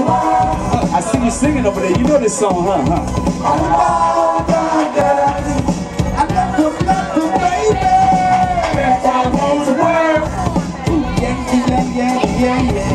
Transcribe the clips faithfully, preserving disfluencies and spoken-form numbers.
I see you singing over there. You know this song, huh? huh? I love you, love you, baby. If I want the world, yeah, yeah, yeah, yeah, yeah.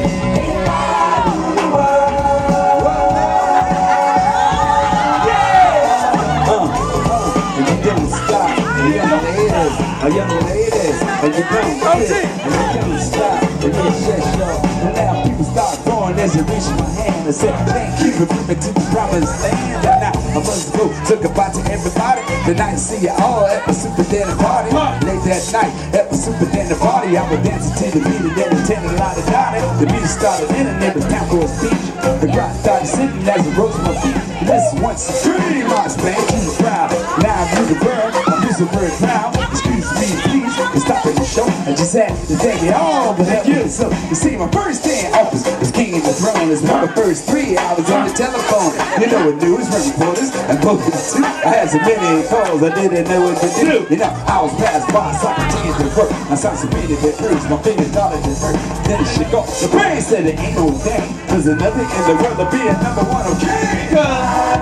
A young ladies, and you don't sit, and you don't stop, and you just show. And now people start going as you reach my hand and say, thank you for moving to the promised land. And now I must go, took a bite to everybody. Tonight, see you all at the Super Danny party. Late that night, at the Super Danny party, I was dancing to the beat and then attended a lot of Johnny. The music started in and it was time for a speech. The crowd started sitting as it rose to my feet. This once a pretty much man, she's proud. Now I'm using bird, I'm using bird proud. Excuse me, please, and stopping the show. I just had to thank you all for helping you. So, you see, my first day in office was king of the throne. It's my first three hours on the telephone. You know what news from reporters and both of the two. I had so many calls, I didn't know what to do. You know, I was passed by, so I continued to work. I saw some painted that bruise, my fingers started to hurt. Then it shook off. The brain said it ain't no thing. There's nothing in the world to be a number one, okay? God.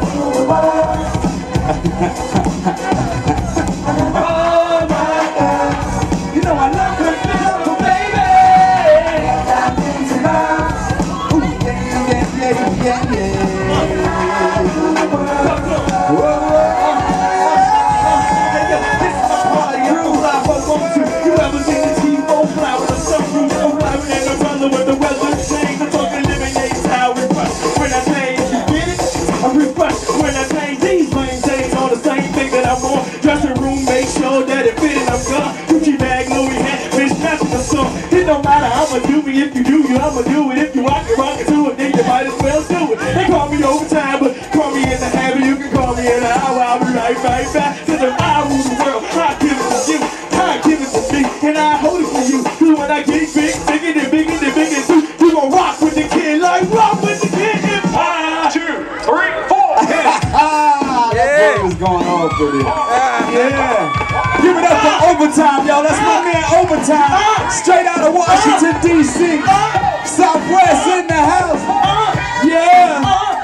It don't matter, I'ma do me if you do you, I'ma do it if you rock it, rock it to it, then you might as well do it. They call me OverTyme, but call me in the habit, you can call me in the hour, I'll be right, right back. Cause if I rule the world, I give it to you, I give it to me, and I hold it for you. Cause when I get big, bigger than bigger than bigger too, you gon' rock with the kid, like rock with the kid. If I, two, three, four, yeah, what's going on for this? Yeah. Give it up for OverTyme, y'all. That's my man OverTyme. Straight out of Washington, D C Southwest in the house. Yeah.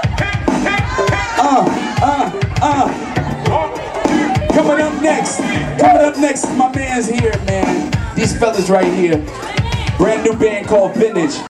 Uh, uh, uh. Coming up next. Coming up next, my man's here, man. These fellas right here. Brand new band called Vintage.